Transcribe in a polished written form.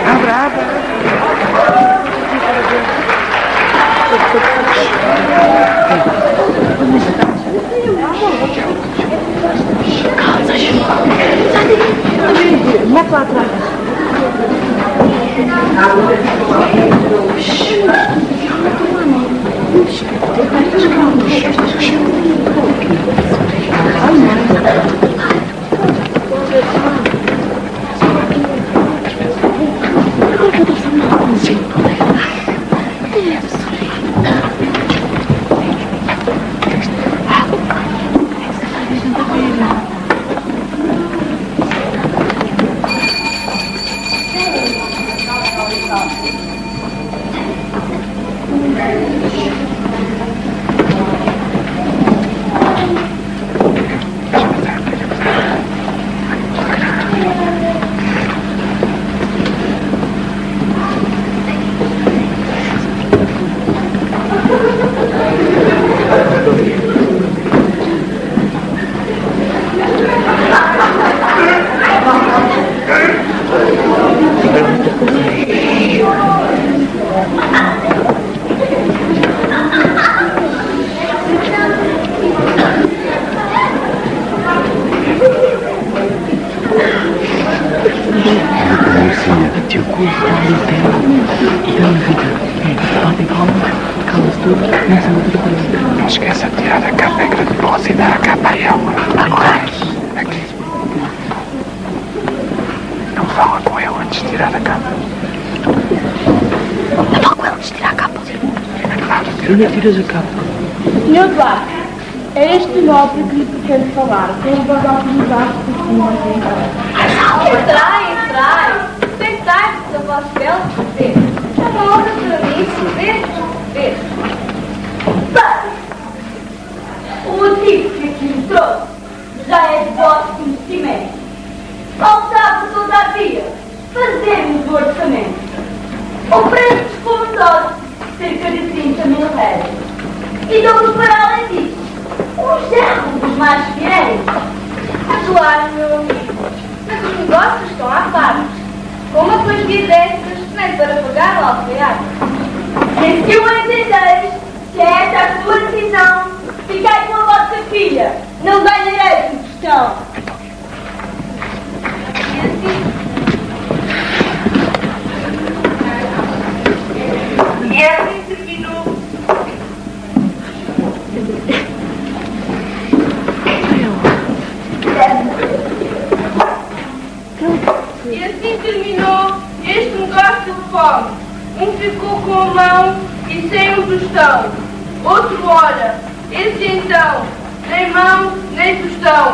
Mete lá atrás. Não esqueça de tirar a capa em grande velocidade, a capa aí agora. Aqui. Não fala com ele antes de tirar a capa. Não fala com ele antes de tirar a capa. É claro, tiras a capa. Senhor Duarte, é este nobre que lhe pretendo falar. Tem voz autorizada por cima de entrar. Entrai. Sentai-se, seu vosso belo prazer. É uma honra para mim. Ver. Pai, o motivo que aqui me trouxe já é de vosso conhecimento. Faltava, todavia, fazermos o orçamento. O preço dos fornecedores, cerca de 30 mil réis. E dou-vos para além disso uns erros mais fiéis. É claro, meu amigo, mas os negócios estão à parte. Com uma quantia destas, nem para pagar o alfaiate. E se o entendeis, se é esta a sua decisão, ficai com a vossa filha, não ganhareis em questão. E assim terminou. E assim terminou este negócio de fome. Um ficou com a mão e sem o tostão. Outro, ora, esse então, nem mão nem tostão.